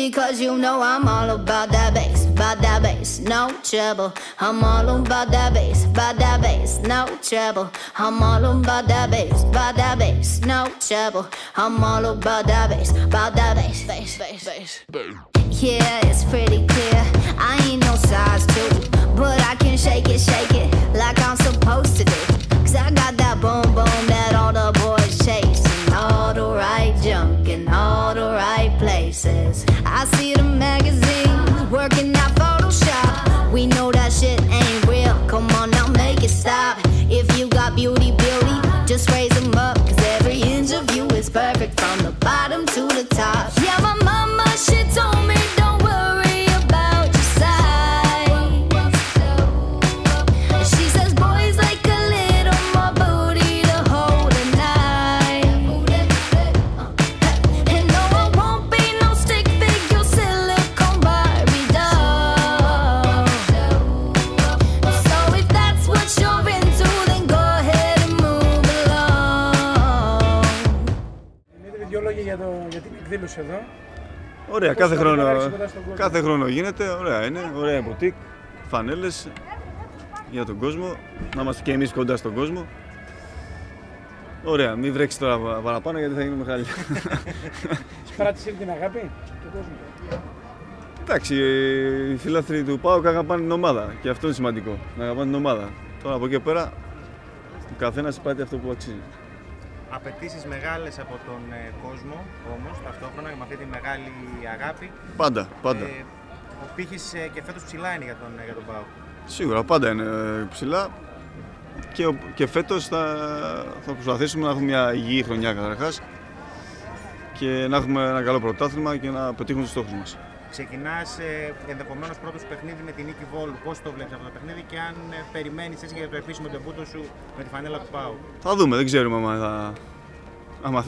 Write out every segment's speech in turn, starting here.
because you know I'm all about that bass, no trouble. I'm all about that bass, no trouble. I'm all about that bass, no trouble. I'm all about that bass, bass. Yeah, it's pretty clear. I ain't no size 2, but I can shake it like I'm supposed to do. 'Cause I got that boom boom that all the boys chase, and all the right junk in all the right places. I see the magazines working out Photoshop. We know that shit ain't real. Come on now, make it stop. If you got beauty, just raise them up. 'Cause every inch of you is perfect from the bottom to the top. Yeah, my mama, she told me don't worry about your size. She says boys like a little more booty to hold at night. And no, I won't be no stick figure silicone Barbie doll. So if that's what you're into, then go ahead and move along. Δύο λόγια για την εκδήλωση εδώ. Ωραία, κάθε χρόνο γίνεται, ωραία είναι, ωραία μποτίκ, φανέλες για τον κόσμο, να είμαστε και εμείς κοντά στον κόσμο. Ωραία, μην βρέξει τώρα παραπάνω γιατί θα γίνουμε χάλια. Σας παράτησε την αγάπη του κόσμου. Εντάξει, οι φίλαθροι του ΠΑΟΚ αγαπάνε την ομάδα και αυτό είναι σημαντικό, να αγαπάνε την ομάδα. Τώρα από εκεί πέρα, ο καθένας πράττει αυτό που αξίζει. Απαιτήσεις μεγάλες από τον κόσμο όμως, ταυτόχρονα με αυτή τη μεγάλη αγάπη. Πάντα. Ο πύχης και φέτος ψηλά είναι για τον ΠΑΟΚ. Σίγουρα, πάντα είναι ψηλά και φέτος θα προσπαθήσουμε να έχουμε μια υγιή χρονιά καταρχάς και να έχουμε ένα καλό πρωτάθλημα και να πετύχουμε τους στόχους μας. Ξεκινάς ενδεχομένως πρώτο σου παιχνίδι με την νίκη Βόλου. Πώς το βλέπεις αυτό το παιχνίδι και αν περιμένεις έτσι για το επίσημο ντεμπούτο σου με τη φανέλα του ΠΑΟΚ? Θα δούμε, δεν ξέρουμε άμα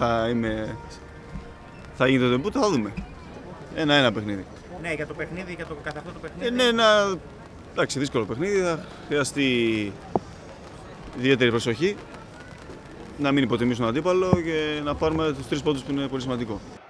θα γίνει το ντεμπούτο, θα δούμε. Ένα παιχνίδι. Ναι, για το παιχνίδι, για το καθ' αυτό το παιχνίδι. Είναι ένα δύσκολο παιχνίδι, θα χρειαστεί ιδιαίτερη προσοχή, να μην υποτιμήσουν τον αντίπαλο και να πάρουμε τους 3 πόντους που είναι πολύ σημαντικό.